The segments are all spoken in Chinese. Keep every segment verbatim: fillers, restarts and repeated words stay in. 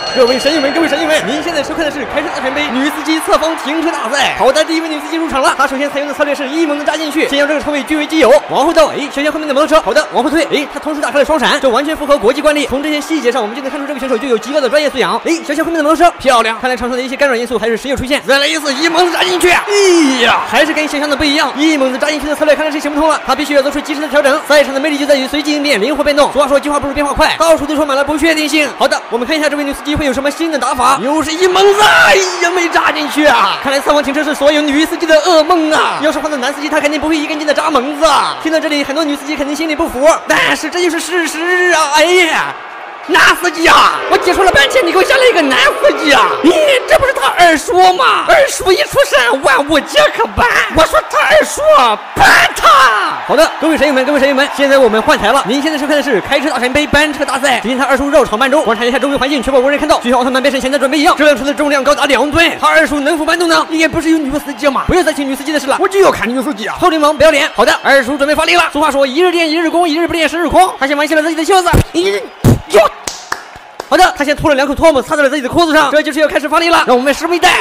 各位神友们，各位神友们，您现在收看的是开车大全杯女司机侧方停车大赛。好的，第一位女司机入场了，她首先采用的策略是一猛的扎进去，先让这个车位据为己有，往后倒，哎，小心后面的摩托车。好的，往后退，哎，她同时打开了双闪，这完全符合国际惯例。从这些细节上，我们就能看出这个选手就有极高的专业素养。哎，小心后面的摩托车，漂亮！看来场上的一些干扰因素还是时有出现。再来一次一猛子扎进去，哎呀，还是跟想象的不一样。一猛子扎进去的策略看来是行不通了，他必须要做出及时的调整。赛场的魅力就在于随机应变，灵活变动。俗话说，计划不如变化快，到处都充满了不确定性。好的，我们看一下这位女司机会有什么新的打法。又是一猛子，哎呀，没扎进去啊！看来侧方停车是所有女司机的噩梦啊！要是换做男司机，他肯定不会一根筋的扎猛子。听到这里，很多女司机肯定心里不服，但是这就是事实啊！哎呀，男司机啊！我解说了半天，你给我下来一个男司机啊！你这不是他二叔吗？二叔一出山，万物皆可搬。我说他二叔搬他。好的，各位神友们，各位神友们，现在我们换台了。您现在收看的是开车大神杯班车大赛。只见他二叔绕场慢周，观察一下周围环境，确保无人看到，就像奥特曼变身前的准备一样。这辆车的重量高达两吨，他二叔能否搬动呢？应该不是有女司机吗？不要再提女司机的事了，我就要看女司机啊！臭流氓，不要脸！好的，二叔准备发力了。俗话说，一日练一日功，一日不练十日空。他先挽起了自己的袖子，一哟。好的，他先吐了两口唾沫，擦在了自己的裤子上，这就是要开始发力了。让我们拭目以待。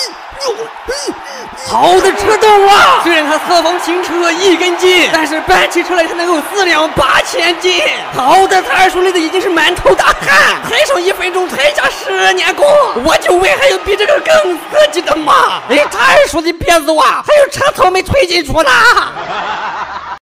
好的车动啊！虽然他侧方停车一根筋，但是搬起车来他能够四两八千斤。好的，他二叔累的已经是满头大汗，台上一分钟，台下十年功。我就问，还有比这个更刺激的吗？哎，他二叔的辫子哇，还有车头没推进出呢。